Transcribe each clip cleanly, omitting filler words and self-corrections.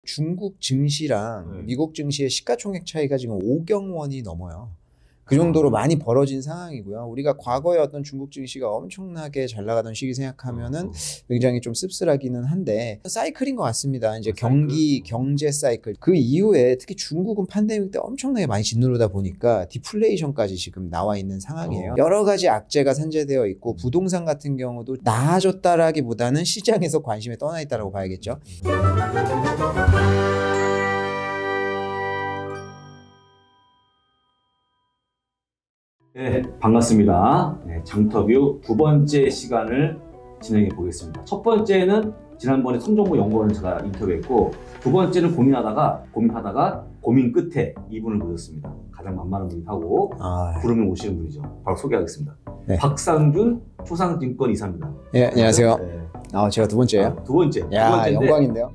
중국 증시랑 네. 미국 증시의 시가총액 차이가 지금 5경 원이 넘어요. 그 정도로 많이 벌어진 상황이고요. 우리가 과거에 어떤 중국 증시가 엄청나게 잘 나가던 시기 생각하면은 굉장히 좀 씁쓸하기는 한데 사이클인 것 같습니다. 이제 경기 경제 사이클. 그 이후에 특히 중국은 팬데믹 때 엄청나게 많이 짓누르다 보니까 디플레이션까지 지금 나와 있는 상황이에요. 여러 가지 악재가 산재되어 있고 부동산 같은 경우도 나아졌다라기보다는 시장에서 관심이 떠나 있다라고 봐야겠죠. 네, 반갑습니다. 네, 장터뷰 두 번째 시간을 진행해 보겠습니다. 첫 번째는 지난번에 손정보 연구원을 제가 인터뷰했고, 두 번째는 고민하다가 고민 끝에 이분을 모셨습니다. 가장 만만한 분이하고 부르면 오시는 분이죠. 바로 소개하겠습니다. 네. 박상준 초상증권 이사입니다. 네, 안녕하세요. 네. 제가 두 번째예요? 두 번째. 야, 두 번째인데, 영광인데요.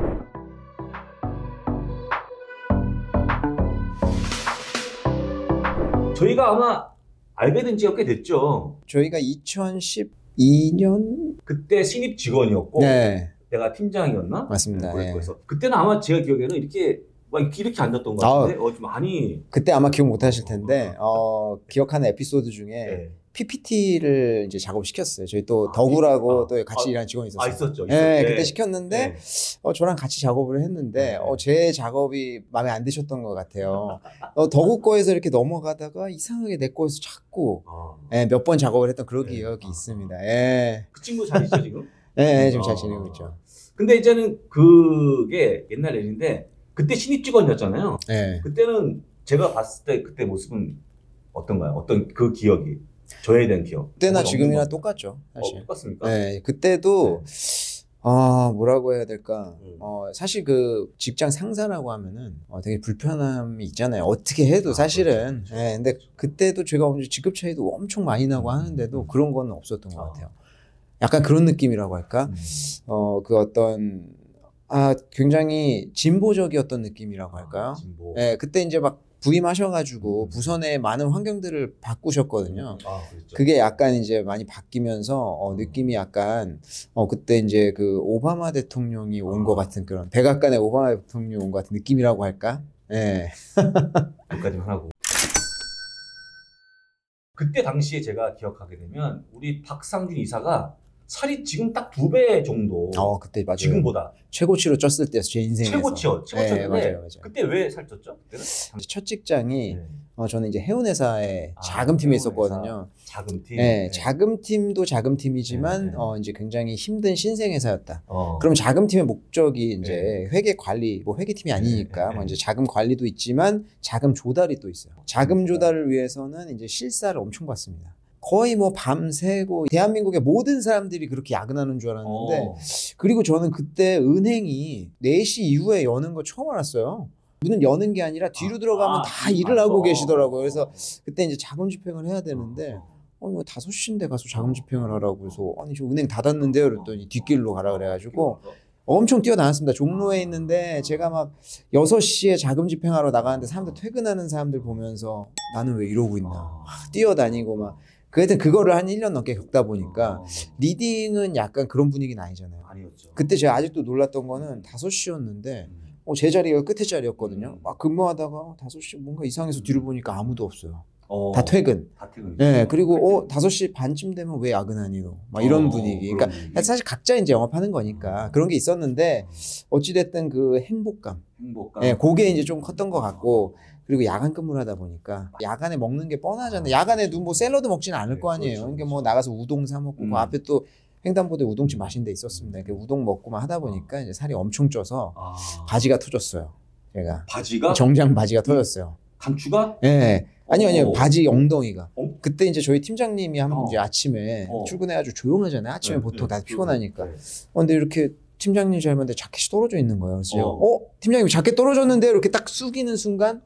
저희가 아마 알게 된 지가 꽤 됐죠. 저희가 2012년 그때 신입 직원이었고, 네. 내가 팀장이었나? 맞습니다. 네. 그때는 아마 제가 기억에는 이렇게 앉았던 것 같은데, 좀 많이. 그때 아마 기억 못 하실 텐데, 기억하는 에피소드 중에 네. PPT를 이제 작업시켰어요. 저희 또 덕우라고 또 같이 일하는 직원이 있었어요. 있었죠. 네, 그때 시켰는데, 저랑 같이 작업을 했는데, 제 작업이 마음에 안 드셨던 것 같아요. 덕우 거에서 이렇게 넘어가다가 이상하게 내 거에서 자꾸 몇 번 작업을 했던 그런 기억이 있습니다. 그 친구 잘 있죠, 지금? 네, 지금 잘 지내고 있죠. 근데 이제는 그게 옛날 일인데, 그때 신입 직원이었잖아요. 네. 그때는 제가 봤을 때 그때 모습은 어떤가요? 어떤 그 기억이? 저에 대한 기억. 그때나 지금이나 똑같죠, 사실. 똑같습니까? 네, 그때도 뭐라고 해야 될까? 사실 그 직장 상사라고 하면은 되게 불편함이 있잖아요. 어떻게 해도 사실은. 그렇죠. 네, 근데 그때도 제가 직급 차이도 엄청 많이 나고 하는데도 그런 건 없었던 것 같아요. 약간 그런 느낌이라고 할까? 그 어떤 굉장히 진보적이었던 느낌이라고 할까요? 진보. 네, 그때 이제 막 부임하셔가지고 부서 내 많은 환경들을 바꾸셨거든요. 그렇죠. 그게 약간 이제 많이 바뀌면서 느낌이 약간 그때 이제 그 오바마 대통령이 온 것 같은 그런 백악관에 오바마 대통령이 온 것 같은 느낌이라고 할까? 네. 여기까지만 하고. 그때 당시에 제가 기억하게 되면 우리 박상준 이사가 살이 지금 딱 2배 정도. 그때 맞아요. 지금보다. 최고치로 쪘을 때였어, 제 인생에서. 최고치였는데. 네, 맞아요. 그때 왜 살쪘죠? 그때는? 첫 직장이 저는 이제 해운회사에 자금팀에 있었거든요. 자금팀. 네, 자금팀도 자금팀이지만 이제 굉장히 힘든 신생회사였다. 그럼 자금팀의 목적이 이제 회계 관리, 뭐 회계팀이 아니니까 뭐 이제 자금 관리도 있지만 자금 조달이 또 있어요. 자금 조달을 위해서는 이제 실사를 엄청 봤습니다. 거의 뭐 밤새고 대한민국의 모든 사람들이 그렇게 야근하는 줄 알았는데 그리고 저는 그때 은행이 4시 이후에 여는 거 처음 알았어요. 문은 여는 게 아니라 뒤로 들어가면 다 일을 하고 계시더라고요. 그래서 그때 이제 자금 집행을 해야 되는데 뭐 5시인데 가서 자금 집행을 하라고 그래서 아니 저 은행 닫았는데요 그랬더니 뒷길로 가라 그래가지고 엄청 뛰어나왔습니다. 종로에 있는데 제가 막 6시에 자금 집행하러 나가는데 사람들 퇴근하는 사람들 보면서 나는 왜 이러고 있나 뛰어다니고 막 하여튼 그거를 한 1년 넘게 겪다 보니까 리딩은 약간 그런 분위기는 아니잖아요. 아니었죠. 그때 제가 아직도 놀랐던 거는 5시였는데 제 자리가 끝에 자리였거든요. 막 근무하다가 5시 뭔가 이상해서 뒤로 보니까 아무도 없어요. 다 퇴근. 네, 그리고 5시 반쯤 되면 왜 야근하니 너? 막 이런 분위기. 그러니까 사실 각자 이제 영업하는 거니까 그런 게 있었는데 어찌됐든 그 행복감. 네, 그게 이제 좀 컸던 것 같고 그리고 야간 근무를 하다 보니까 야간에 먹는 게 뻔하잖아요. 야간에도 뭐 샐러드 먹지는 않을 거 아니에요. 그러니까 뭐 나가서 우동 사 먹고 그 앞에 또 횡단보도에 우동집 맛있는 데 있었습니다. 그 우동 먹고만 하다 보니까 이제 살이 엄청 쪄서 바지가 터졌어요. 제가 바지가 정장 바지가 터졌어요. 감추가? 네. 아니요. 바지 엉덩이가. 그때 이제 저희 팀장님이 한 번 이제 아침에 출근해가지고 조용하잖아요. 아침에 보통 다 피곤하니까. 근데 이렇게 팀장님 잘못했는데 자켓이 떨어져 있는 거예요. 그래서 팀장님 자켓 떨어졌는데 이렇게 딱 숙이는 순간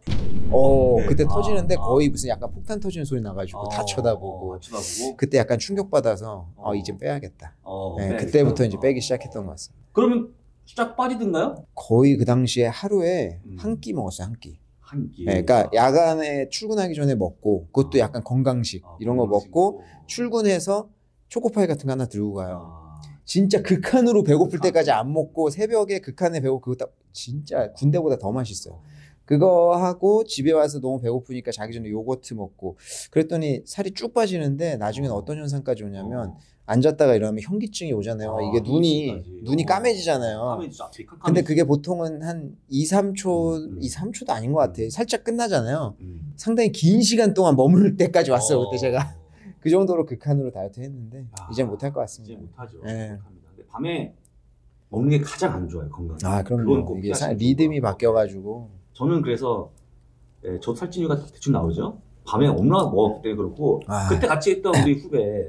그때 터지는데 거의 무슨 약간 폭탄 터지는 소리 나가지고 다 쳐다보고 그때 약간 충격받아서 이제 빼야겠다. 네, 그때부터 이제 빼기 시작했던 것 같습니다. 그러면 쫙 빠지던가요? 거의 그 당시에 하루에 한 끼 먹었어요. 한 끼. 한 끼. 네, 그러니까 야간에 출근하기 전에 먹고 그것도 약간 건강식 이런 거 먹고 출근해서 초코파이 같은 거 하나 들고 가요. 진짜 극한으로 배고플 때까지 안 먹고 새벽에 극한에 배고 그거 딱 진짜 군대보다 더 맛있어요. 그거 하고 집에 와서 너무 배고프니까 자기 전에 요거트 먹고 그랬더니 살이 쭉 빠지는데 나중에는 어떤 현상까지 오냐면 앉았다가 일어나면 현기증이 오잖아요. 이게 눈이 까매지잖아요. 근데 그게 보통은 한 2, 3초, 2, 3초도 아닌 것 같아요. 살짝 끝나잖아요. 상당히 긴 시간 동안 머무를 때까지 왔어요. 그때 제가 그 정도로 극한으로 다이어트 했는데 이제 못할 것 같습니다. 이제 못하죠. 네. 근데 밤에 먹는 게 가장 안 좋아요, 건강. 그럼요. 이게 리듬이 바뀌어가지고. 저는 그래서 저 살찐 이유가 대충 나오죠. 밤에 엄마가 먹었기 때문에 그렇고 그때 같이 했던 우리 후배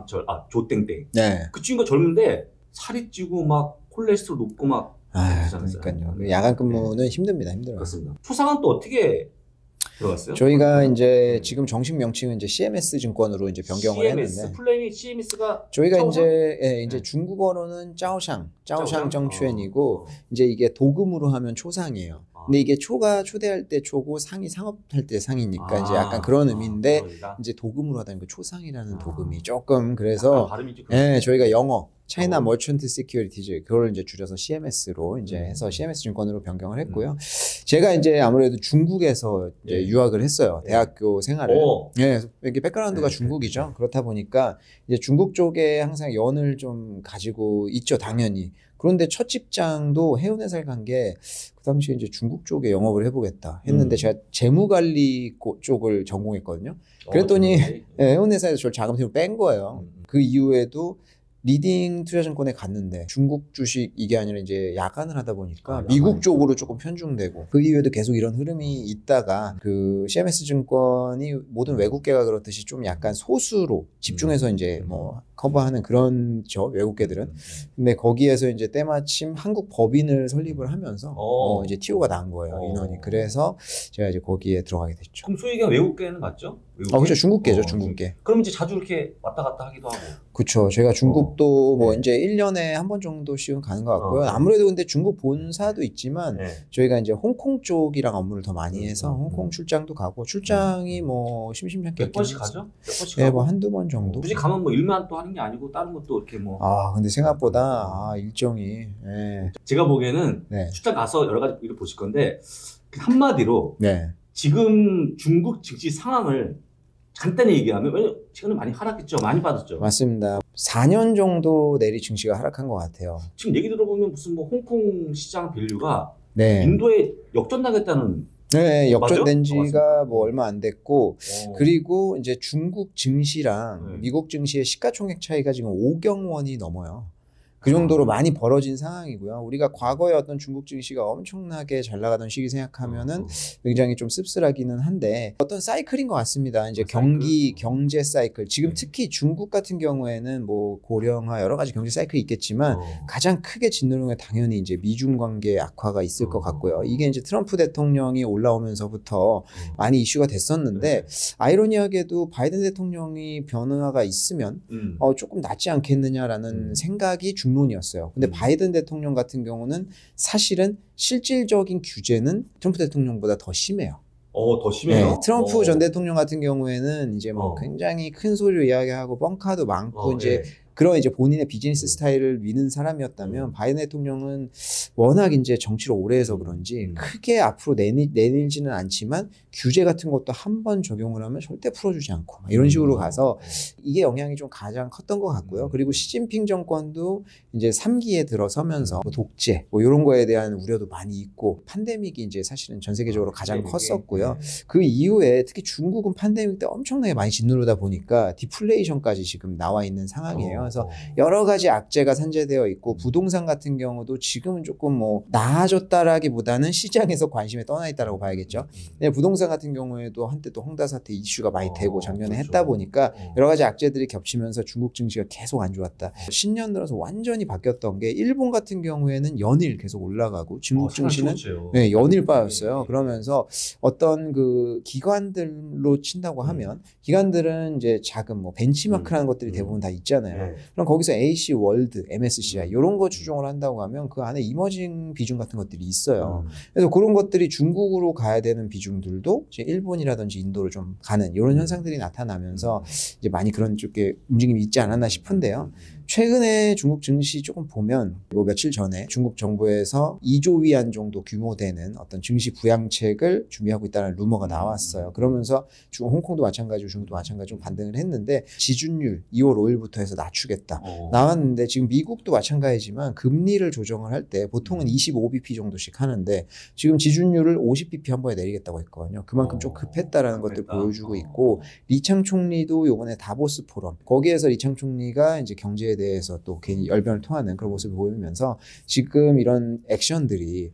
조땡땡. 네. 그 친구가 젊은데 살이 찌고 막 콜레스테롤 높고 막 그러니까요. 야간 근무는 힘듭니다. 힘들어요. 그렇습니다. 초상은 또 어떻게 들어갔어요? 저희가 이제 지금 정식 명칭은 이제 CMS 증권으로 이제 변경을 했는데 플레임이 CMS가 저희가 짜오샹? 이제 중국어로는 짜오샹 정추엔이고 이제 이게 도금으로 하면 초상이에요. 근데 이게 초가 초대할 때 초고 상이 상업할 때 상이니까 이제 약간 그런 의미인데 이제 도금으로 하다 보니까 초상이라는 도금이 조금 그래서 저희가 영어 차이나 머천트 시큐리티즈 그걸 이제 줄여서 CMS로 이제 해서 CMS 증권으로 변경을 했고요. 제가 이제 아무래도 중국에서 이제 유학을 했어요. 대학교 생활을. 이게 백그라운드가 중국이죠. 그렇다 보니까 이제 중국 쪽에 항상 연을 좀 가지고 있죠, 당연히. 그런데 첫 직장도 해운회사를 간 게 그 당시에 이제 중국 쪽에 영업을 해보겠다 했는데 제가 재무관리 쪽을 전공했거든요. 그랬더니 해운회사에서 저를 자금팀으로 뺀 거예요. 그 이후에도 리딩 투자증권에 갔는데 중국 주식 이게 아니라 이제 야간을 하다 보니까 미국 쪽으로 조금 편중되고 그 이후에도 계속 이런 흐름이 있다가 그 CMS 증권이 모든 외국계가 그렇듯이 좀 약간 소수로 집중해서 이제 뭐 커버하는 그런 외국계들은 근데 거기에서 이제 때마침 한국 법인을 설립을 하면서 이제 TO가 난 거예요. 인원이. 그래서 제가 이제 거기에 들어가게 됐죠. 그럼 소위 얘기하는 외국계는 맞죠? 그렇죠. 중국계죠. 중국계. 그럼 이제 자주 이렇게 왔다 갔다 하기도 하고. 그렇죠. 제가 중국도 뭐 이제 1년에 한 번 정도씩은 가는 것 같고요. 아무래도 근데 중국 본사도 있지만 저희가 이제 홍콩 쪽이랑 업무를 더 많이 해서 홍콩 출장도 가고 출장이 뭐 심심찮게 몇 번씩 가죠? 몇 번씩 네, 뭐 한두 번 정도. 굳이 가면 뭐 일만 또 하는 게 아니고 다른 것도 이렇게 뭐. 근데 생각보다 일정이. 제가 보기에는 출장 가서 여러 가지 일을 보실 건데 한마디로 지금 중국 증시 상황을 간단히 얘기하면 왜냐면 시간을 많이 하락했죠. 많이 빠졌죠. 맞습니다. 4년 정도 내리 증시가 하락한 것 같아요. 지금 얘기 들어보면 무슨 뭐 홍콩 시장 밸류가 인도에 역전당했다는. 역전된 지가 뭐 얼마 안 됐고 그리고 이제 중국 증시랑 미국 증시의 시가총액 차이가 지금 5경 원이 넘어요. 그 정도로 많이 벌어진 상황이고요. 우리가 과거에 어떤 중국 증시가 엄청나게 잘 나가던 시기 생각하면은 굉장히 좀 씁쓸하기는 한데 어떤 사이클인 것 같습니다. 이제 경제 사이클. 지금 특히 중국 같은 경우에는 뭐 고령화 여러 가지 경제 사이클이 있겠지만 가장 크게 짓누르는 게 당연히 이제 미중 관계 악화가 있을 것 같고요. 이게 이제 트럼프 대통령이 올라오면서부터 많이 이슈가 됐었는데 아이러니하게도 바이든 대통령이 변화가 있으면 조금 낫지 않겠느냐라는 생각이 중론이었어요. 근데 바이든 대통령 같은 경우는 사실은 실질적인 규제는 트럼프 대통령보다 더 심해요. 더 심해요? 트럼프 전 대통령 같은 경우에는 이제 뭐 굉장히 큰 소리로 이야기하고 뻥카도 많고 이제 그런 이제 본인의 비즈니스 스타일을 미는 사람이었다면 바이든 대통령은 워낙 이제 정치를 오래 해서 그런지 크게 앞으로 내밀지는 않지만 규제 같은 것도 한 번 적용을 하면 절대 풀어주지 않고 이런 식으로 가서 이게 영향이 좀 가장 컸던 것 같고요. 그리고 시진핑 정권도 이제 3기에 들어서면서 뭐 독재 뭐 이런 거에 대한 우려도 많이 있고 팬데믹이 이제 사실은 전 세계적으로 가장 컸었고요. 그 이후에 특히 중국은 팬데믹 때 엄청나게 많이 짓누르다 보니까 디플레이션까지 지금 나와 있는 상황이에요. 그래서 여러 가지 악재가 산재되어 있고 부동산 같은 경우도 지금은 조금 뭐 나아졌다라기보다는 시장에서 관심에 떠나 있다라고 봐야겠죠. 근데 부동산 같은 경우에도 한때 또 홍다 사태 이슈가 많이 되고 작년에 했다 보니까 여러 가지 악재들이 겹치면서 중국 증시가 계속 안 좋았다. 신년 들어서 완전히 바뀌었던 게 일본 같은 경우에는 연일 계속 올라가고 중국 증시는 연일 빠졌어요. 그러면서 어떤 그 기관들로 친다고 하면 기관들은 이제 자금 뭐 벤치마크라는 것들이 대부분 다 있잖아요. 그럼 거기서 AC 월드, MSCI 이런 거 추종을 한다고 하면 그 안에 이머징 비중 같은 것들이 있어요. 그래서 그런 것들이 중국으로 가야 되는 비중들도 이제 일본이라든지 인도로 좀 가는 이런 현상들이 나타나면서 이제 많이 그런 쪽에 움직임이 있지 않았나 싶은데요. 최근에 중국 증시 조금 보면 뭐 며칠 전에 중국 정부에서 2조 위안 정도 규모 되는 어떤 증시 부양책을 준비하고 있다는 루머가 나왔어요. 그러면서 홍콩도 마찬가지고 중국도 마찬가지로 반등을 했는데 지준율 2월 5일부터 해서 낮추겠다 나왔는데 지금 미국도 마찬가지지만 금리를 조정을 할 때 보통은 25bp 정도씩 하는데 지금 지준율을 50bp 한 번에 내리겠다고 했거든요. 그만큼 좀 급했다라는 것들 보여주고 있고 리창 총리도 요번에 다보스 포럼 거기에서 리창 총리가 이제 경제에 대해서 또 괜히 열변을 토하는 그런 모습을 보이면서 지금 이런 액션들이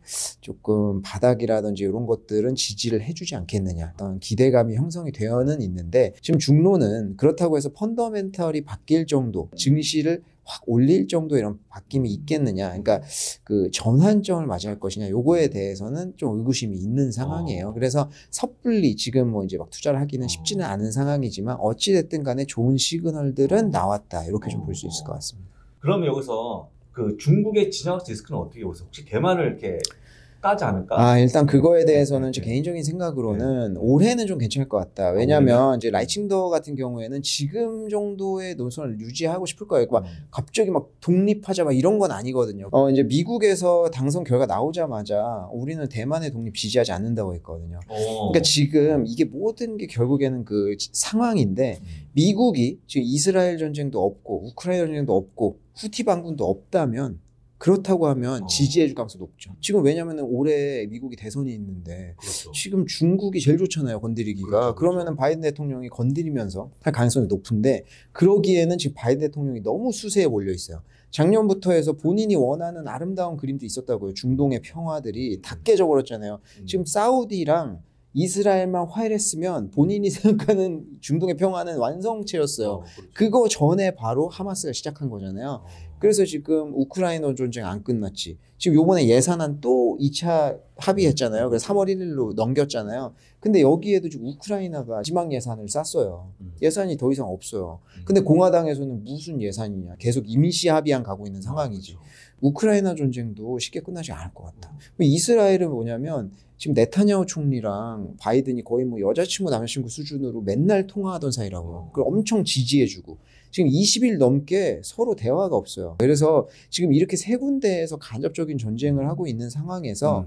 조금 바닥이라든지 이런 것들은 지지를 해주지 않겠느냐 어떤 기대감이 형성이 되어는 있는데 지금 중로는 그렇다고 해서 펀더멘털이 바뀔 정도 증시를 확 올릴 정도 이런 바뀜이 있겠느냐. 그러니까 그 전환점을 맞이할 것이냐. 요거에 대해서는 좀 의구심이 있는 상황이에요. 그래서 섣불리 지금 뭐 이제 막 투자를 하기는 쉽지는 않은 상황이지만 어찌됐든 간에 좋은 시그널들은 나왔다. 이렇게 좀 볼 수 있을 것 같습니다. 그럼 여기서 그 중국의 진영학 리스크는 어떻게 보세요? 혹시 대만을 이렇게 까지 않을까? 일단 그거에 대해서는 제 개인적인 생각으로는 올해는 좀 괜찮을 것 같다. 왜냐면 이제 라이칭더 같은 경우에는 지금 정도의 노선을 유지하고 싶을 거예요. 막 갑자기 막 독립하자 막 이런 건 아니거든요. 이제 미국에서 당선 결과 나오자마자 우리는 대만의 독립 지지하지 않는다고 했거든요. 그러니까 지금 이게 모든 게 결국에는 그 상황인데 미국이 지금 이스라엘 전쟁도 없고 우크라이나 전쟁도 없고 후티 반군도 없다면 그렇다고 하면 지지해줄 가능성이 높죠. 지금 왜냐면은 올해 미국이 대선이 있는데 그렇죠. 지금 중국이 제일 좋잖아요. 건드리기가. 그렇죠. 그러면은 바이든 대통령이 건드리면서 할 가능성이 높은데 그러기에는 지금 바이든 대통령이 너무 수세에 몰려 있어요. 작년부터 해서 본인이 원하는 아름다운 그림도 있었다고요. 중동의 평화들이 다 깨져버렸잖아요. 지금 사우디랑 이스라엘만 화해했으면 본인이 생각하는 중동의 평화는 완성체였어요. 그렇죠. 그거 전에 바로 하마스가 시작한 거잖아요. 그래서 지금 우크라이나 전쟁 안 끝났지. 지금 요번에 예산안 또 2차 합의했잖아요. 그래서 3월 1일로 넘겼잖아요. 근데 여기에도 지금 우크라이나가 마지막 예산을 쌌어요. 예산이 더 이상 없어요. 근데 공화당에서는 무슨 예산이냐. 계속 임시 합의안 가고 있는 상황이지. 우크라이나 전쟁도 쉽게 끝나지 않을 것 같다. 이스라엘은 뭐냐면 지금 네타냐후 총리랑 바이든이 거의 뭐 여자친구 남자친구 수준으로 맨날 통화하던 사이라고요. 그걸 엄청 지지해주고 지금 20일 넘게 서로 대화가 없어요. 그래서 지금 이렇게 세 군데에서 간접적인 전쟁을 하고 있는 상황에서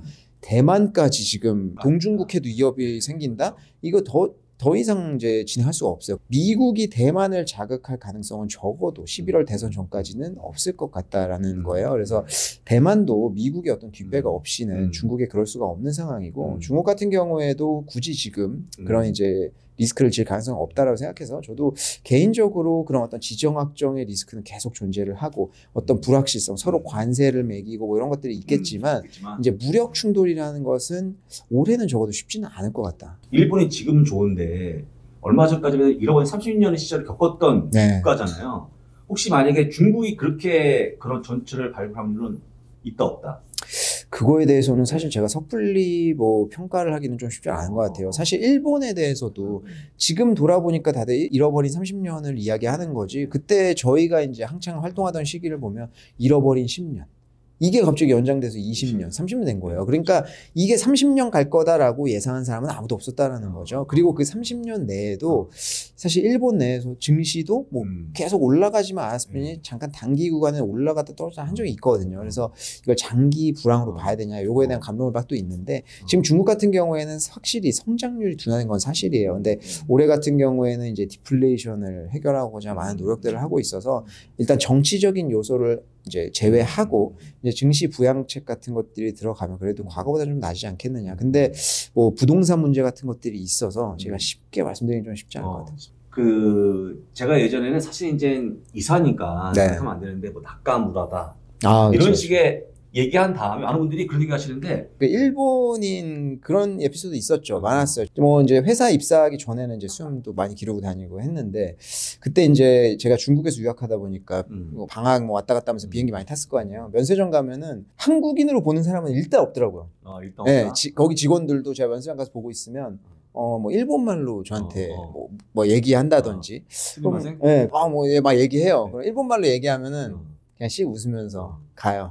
대만까지 지금 동중국해도 위협이 생긴다? 이거 더 이상 이제 진행할 수가 없어요. 미국이 대만을 자극할 가능성은 적어도 11월 대선 전까지는 없을 것 같다라는 거예요. 그래서 대만도 미국의 어떤 뒷배가 없이는 중국에 그럴 수가 없는 상황이고 중국 같은 경우에도 굳이 지금 그런 이제 리스크를 질 가능성은 없다라고 생각해서 저도 개인적으로 그런 어떤 지정학적의 리스크는 계속 존재를 하고 어떤 불확실성, 서로 관세를 매기고 뭐 이런 것들이 있겠지만 이제 무력 충돌이라는 것은 올해는 적어도 쉽지는 않을 것 같다. 일본이 지금은 좋은데 얼마 전까지는 잃어버린 30년의 시절을 겪었던 국가잖아요. 혹시 만약에 중국이 그렇게 그런 전철을 밟을 확률은 있다 없다? 그거에 대해서는 사실 제가 섣불리 뭐 평가를 하기는 좀 쉽지 않은 것 같아요. 사실 일본에 대해서도 지금 돌아보니까 다들 잃어버린 30년을 이야기하는 거지. 그때 저희가 이제 한창 활동하던 시기를 보면 잃어버린 10년. 이게 갑자기 연장돼서 20년, 30년 된 거예요. 그러니까 이게 30년 갈 거다라고 예상한 사람은 아무도 없었다라는 거죠. 그리고 그 30년 내에도 사실 일본 내에서 증시도 뭐 계속 올라가지만 않았으면 잠깐 단기 구간에 올라갔다 떨어졌다 한 적이 있거든요. 그래서 이걸 장기 불황으로 봐야 되냐 요거에 대한 감론을박도 있는데 지금 중국 같은 경우에는 확실히 성장률이 둔화된 건 사실이에요. 근데 올해 같은 경우에는 이제 디플레이션을 해결하고자 많은 노력들을 하고 있어서 일단 정치적인 요소를 이제 제외하고 이제 증시 부양책 같은 것들이 들어가면 그래도 과거보다 좀 나지 않겠느냐. 근데 뭐 부동산 문제 같은 것들이 있어서 제가 쉽게 말씀드리기 좀 쉽지 않을 것 같아요. 그 제가 예전에는 사실 이제 이사니까 생각하면 안 되는데 뭐 낙가무라다 이런 그렇죠. 식의 얘기한 다음에 많은 분들이 그런 얘기 하시는데 일본인 그런 에피소드 있었죠. 많았어요. 뭐 이제 회사 입사하기 전에는 이제 수험도 많이 기르고 다니고 했는데 그때 이제 제가 중국에서 유학하다 보니까 뭐 방학 뭐 왔다 갔다 하면서 비행기 많이 탔을 거 아니에요. 면세점 가면은 한국인으로 보는 사람은 일단 없더라고요. 일단 네, 거기 직원들도 제가 면세점 가서 보고 있으면 뭐 일본말로 저한테 뭐 얘기한다든지 네, 뭐 막 얘기해요. 그럼 일본말로 얘기하면은 그냥 씩 웃으면서 가요.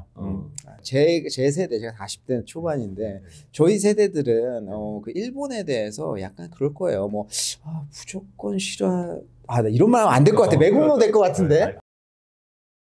제 세대, 제가 40대 초반인데, 저희 세대들은, 그 일본에 대해서 약간 그럴 거예요. 뭐, 무조건 싫어. 나 이런 말 하면 안 될 것 같아. 매국노 될 것 같은데?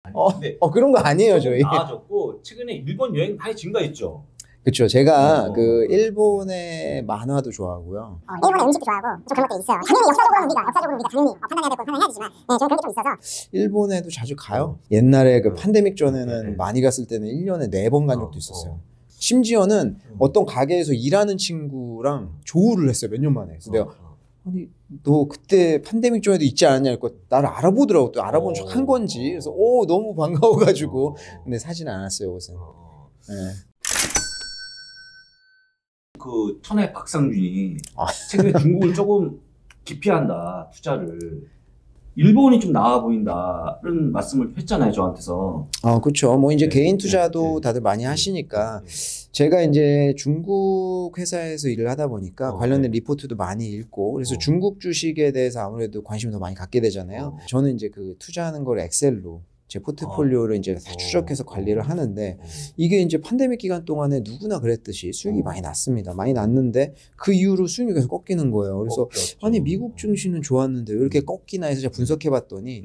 그런 거 아니에요 저희. 나아졌고 최근에 일본 여행 많이 증가했죠. 그렇죠. 제가 그 일본의 만화도 좋아하고요. 일본의 음식도 좋아하고 좀 그런 것들이 있어요. 당연히 역사적으로 우리가 당연히 판단해야 되고 판단해야 되지만 저는 그런 게 좀 있어서. 일본에도 자주 가요. 옛날에 그 팬데믹 전에는 많이 갔을 때는 1년에 4번 간 적도 있었어요. 심지어는 어떤 가게에서 일하는 친구랑 조우를 했어요. 몇 년 만에. 그래서 내가 아니 너 그때 팬데믹 전에도 있지 않았냐 했고 나를 알아보더라고. 또 알아본 척 한 건지. 그래서 너무 반가워가지고 근데 사진 않았어요 옷은. 네. 그 천하의 박상준이 최근에 중국을 조금 기피한다 투자를. 일본이 좀 나아 보인다는 말씀을 했잖아요 저한테서. 그렇죠. 뭐 이제 개인 투자도 다들 많이 하시니까 제가 이제 중국 회사에서 일을 하다 보니까 관련된 리포트도 많이 읽고 그래서 중국 주식에 대해서 아무래도 관심을 더 많이 갖게 되잖아요. 저는 이제 그 투자하는 걸 엑셀로 제 포트폴리오를 이제 다 추적해서 관리를 하는데 이게 이제 팬데믹 기간 동안에 누구나 그랬듯이 수익이 많이 났습니다. 많이 났는데 그 이후로 수익이 계속 꺾이는 거예요. 그래서 아니 미국 증시는 좋았는데 왜 이렇게 꺾이나 해서 제가 분석해 봤더니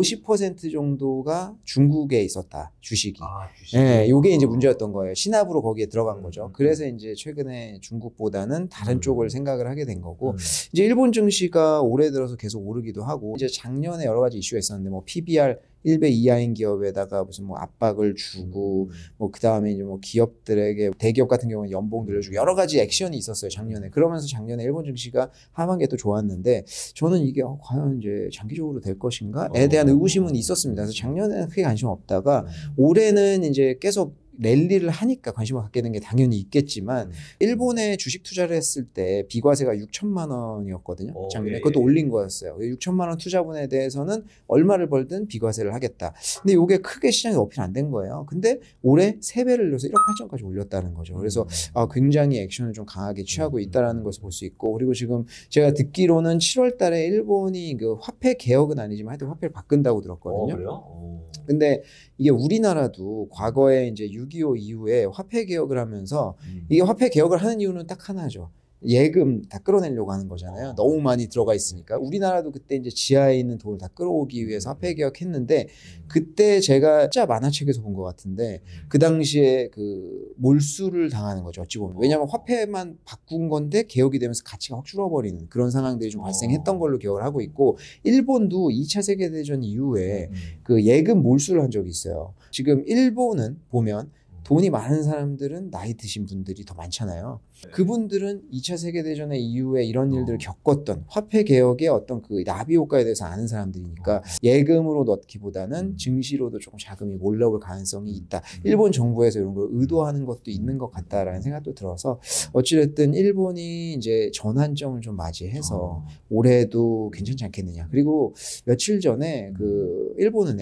50% 정도가 중국에 있었다. 주식이. 네, 요게 이제 문제였던 거예요. 신압으로 거기에 들어간 거죠. 그래서 이제 최근에 중국보다는 다른 쪽을 생각을 하게 된 거고 이제 일본 증시가 올해 들어서 계속 오르기도 하고 이제 작년에 여러 가지 이슈가 있었는데 뭐 PBR 1배 이하인 기업에다가 무슨 뭐 압박을 주고 뭐 그다음에 이제 뭐 기업들에게 대기업 같은 경우는 연봉 늘려주고 여러 가지 액션이 있었어요 작년에. 그러면서 작년에 일본 증시가 하반기에 또 좋았는데 저는 이게 과연 이제 장기적으로 될 것인가에 대한 의구심은 있었습니다. 그래서 작년에는 크게 관심 없다가 올해는 이제 계속 랠리를 하니까 관심을 갖게 된 게 당연히 있겠지만 일본에 주식 투자를 했을 때 비과세가 6천만 원이었거든요. 작년에. 그것도 올린 거였어요. 6천만 원 투자분에 대해서는 얼마를 벌든 비과세를 하겠다. 근데 이게 크게 시장에 어필 안 된 거예요. 근데 올해 3배를 늘려서 1억 8천까지 올렸다는 거죠. 그래서 굉장히 액션을 좀 강하게 취하고 있다는 것을 볼 수 있고 그리고 지금 제가 듣기로는 7월 달에 일본이 그 화폐 개혁은 아니지만 하여튼 화폐를 바꾼다고 들었거든요. 그래요? 근데 이게 우리나라도 과거에 이제 6.25 이후에 화폐 개혁을 하면서 이게 화폐 개혁을 하는 이유는 딱 하나죠. 예금 다 끌어내려고 하는 거잖아요. 너무 많이 들어가 있으니까. 우리나라도 그때 이제 지하에 있는 돈을 다 끌어오기 위해서 화폐 개혁했는데 그때 제가 진짜 만화책에서 본 것 같은데 그 당시에 그 몰수를 당하는 거죠. 어찌 보면. 왜냐하면 화폐만 바꾼 건데 개혁이 되면서 가치가 확 줄어버리는 그런 상황들이 좀 발생했던 걸로 기억을 하고 있고 일본도 2차 세계대전 이후에 그 예금 몰수를 한 적이 있어요. 지금 일본은 보면 돈이 많은 사람들은 나이 드신 분들이 더 많잖아요. 그분들은 2차 세계대전의 이후에 이런 일들을 겪었던 화폐 개혁의 어떤 그 나비 효과에 대해서 아는 사람들이니까 예금으로 넣기보다는 증시로도 조금 자금이 몰려올 가능성이 있다. 일본 정부에서 이런 걸 의도하는 것도 있는 것 같다라는 생각도 들어서 어찌됐든 일본이 이제 전환점을 좀 맞이해서 올해도 괜찮지 않겠느냐. 그리고 며칠 전에 그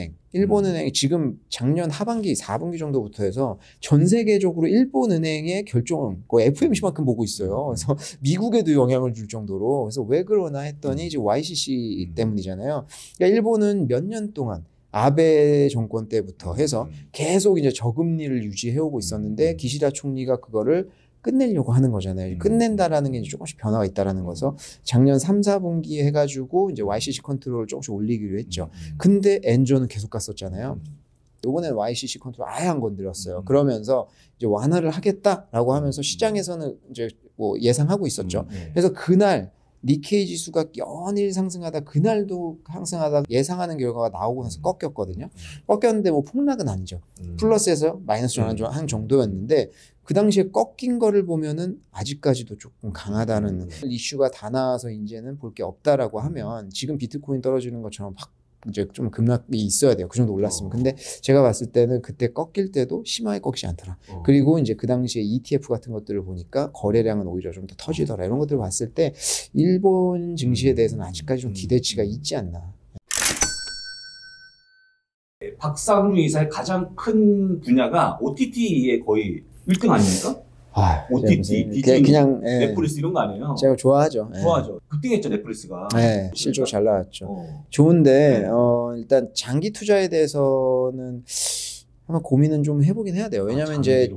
일본은행이 지금 작년 하반기 4분기 정도부터 해서 전 세계적으로 일본은행의 결정을 FOMC만큼 보고 있어요. 그래서 미국에도 영향을 줄 정도로. 그래서 왜 그러나 했더니 이제 YCC 때문이잖아요. 그러니까 일본은 몇 년 동안 아베 정권 때부터 해서 계속 이제 저금리를 유지해오고 있었는데 기시다 총리가 그거를 끝내려고 하는 거잖아요. 끝낸다라는 게 이제 조금씩 변화가 있다라는 거서 작년 3, 4분기에 해가지고 이제 YCC 컨트롤을 조금씩 올리기로 했죠. 근데 엔저는 계속 갔었잖아요. 이번엔 YCC 컨트롤 아예 안 건드렸어요. 그러면서 이제 완화를 하겠다라고 하면서 시장에서는 이제 뭐 예상하고 있었죠. 그래서 그날 니케이 지수가 연일 상승하다 그날도 상승하다 예상하는 결과가 나오고 나서 꺾였거든요. 꺾였는데 뭐 폭락은 아니죠. 플러스에서 마이너스 전환한 정도였는데 그 당시에 꺾인 거를 보면은 아직까지도 조금 강하다는 이슈가 다 나와서 이제는 볼 게 없다라고 하면 지금 비트코인 떨어지는 것처럼 확 이제 좀 급락이 있어야 돼요. 그 정도 올랐으면. 근데 제가 봤을 때는 그때 꺾일 때도 심하게 꺾이지 않더라. 그리고 이제 그 당시에 ETF 같은 것들을 보니까 거래량은 오히려 좀 더 터지더라. 이런 것들을 봤을 때 일본 증시에 대해서는 아직까지 좀 기대치가 있지 않나. 박상준 이사의 가장 큰 분야가 OTT의 거의 1등 아닙니까? OTT, 그냥 넷플릭스 이런 거 아니에요? 제가 좋아하죠. 좋아하죠. 급등했죠 넷플릭스가. 네, 실적 잘 나왔죠. 좋은데 일단 장기 투자에 대해서는 한번 고민은 좀 해보긴 해야 돼요. 왜냐하면 이제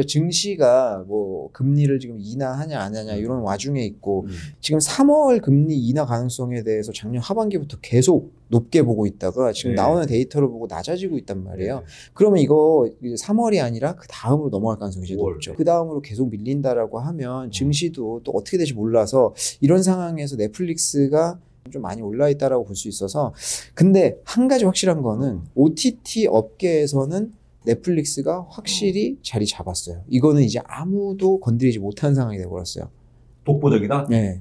증시가 뭐 금리를 지금 인하하냐 안 하냐 이런 와중에 있고 지금 3월 금리 인하 가능성에 대해서 작년 하반기부터 계속 높게 보고 있다가 지금 나오는 데이터를 보고 낮아지고 있단 말이에요. 그러면 이거 3월이 아니라 그 다음으로 넘어갈 가능성이 제일 높죠. 그 다음으로 계속 밀린다라고 하면 증시도 또 어떻게 될지 몰라서 이런 상황에서 넷플릭스가 좀 많이 올라 있다라고 볼 수 있어서 근데 한 가지 확실한 거는 OTT 업계에서는 넷플릭스가 확실히 자리 잡았어요. 이거는 이제 아무도 건드리지 못한 상황이 돼버렸어요. 독보적이다? 네.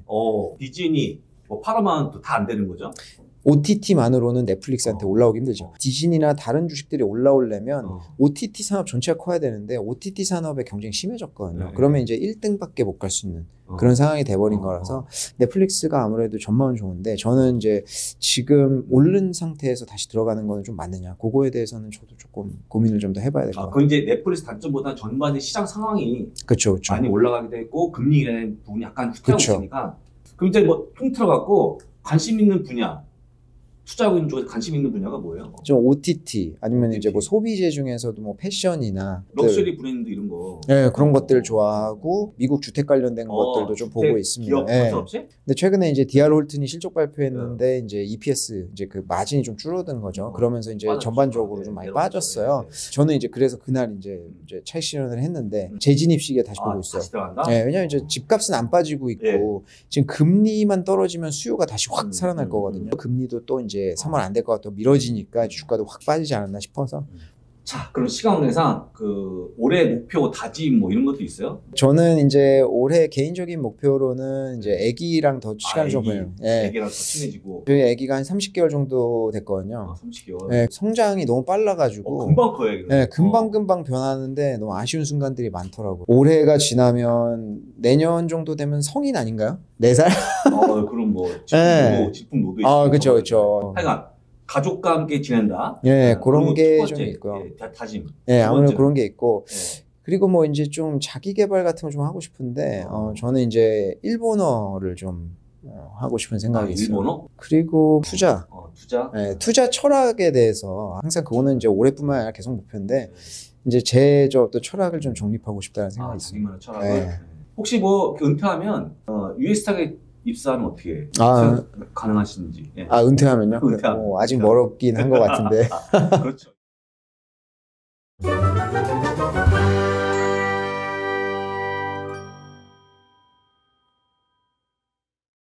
디즈니, 뭐 파라마운트 다 안 되는 거죠? OTT만으로는 넷플릭스한테 올라오기 힘들죠. 디즈니나 다른 주식들이 올라오려면 OTT 산업 전체가 커야 되는데 OTT 산업의 경쟁이 심해졌거든요. 그러면 이제 1등밖에 못 갈 수 있는 그런 상황이 돼버린 거라서 넷플릭스가 아무래도 전망은 좋은데 저는 이제 지금 오른 상태에서 다시 들어가는 거는 좀 맞느냐 그거에 대해서는 저도 조금 고민을 좀 더 해봐야 될 것 같아요. 그건 이제 넷플릭스 단점보다 전반의 시장 상황이 그쵸. 많이 올라가게 되고 금리라는 부분이 약간 후퇴하고 있으니까 그럼 이제 뭐 통틀어갖고 관심 있는 분야 투자하고 있는 쪽에 관심 있는 분야가 뭐예요? 좀 OTT 아니면 이제 뭐 소비재 중에서도 뭐 패션이나 럭셔리 브랜드 이런 거. 네, 그런 것들 좋아하고 미국 주택 관련된 것들도 좀 보고 있습니다. 기업 컨설업체? 근데 최근에 이제 DR 홀튼이 실적 발표했는데 이제 EPS 이제 그 마진이 좀 줄어든 거죠. 그러면서 이제 전반적으로 좀 많이 빠졌어요. 저는 이제 그래서 그날 이제 차익 실현을 했는데 재진입 시기에 다시 보고 있어요. 다시 들어간다? 네, 왜냐면 이제 집값은 안 빠지고 있고 지금 금리만 떨어지면 수요가 다시 확 살아날 거거든요. 금리도 또 이제 3월 안 될 것 같고 미뤄지니까 주가도 확 빠지지 않았나 싶어서. 자, 그럼 시간 관계상 그 올해 목표 다짐 뭐 이런 것도 있어요? 저는 이제 올해 개인적인 목표로는 이제 아기랑 더 시간을 좀 보내요. 아기랑 더 친해지고. 저희 아기가 한 30개월 정도 됐거든요. 30개월. 네, 성장이 너무 빨라가지고. 금방 커요. 네, 금방 변하는데 너무 아쉬운 순간들이 많더라고. 올해가 지나면 내년 정도 되면 성인 아닌가요? 4살? 그럼 뭐 질풍노도 있고. 그렇죠. 하여간 가족과 함께 지낸다. 그런 게 좀 있고요. 다짐. 아무래도 그런 게 있고. 그리고 뭐 이제 좀 자기 개발 같은 거 좀 하고 싶은데, 저는 이제 일본어를 좀 하고 싶은 생각이 있어요. 일본어? 그리고 투자. 투자? 투자 철학에 대해서 항상 그거는 이제 올해뿐만 아니라 계속 목표인데, 이제 제 또 철학을 좀 정립하고 싶다는 생각이 있어요. 자기만의 철학을? 혹시 뭐 은퇴하면 유에스탁에 입사하면 어떻게 가능하신지? 은퇴하면요? 은퇴하면. 아직 멀었긴 한 것 같은데. 그렇죠.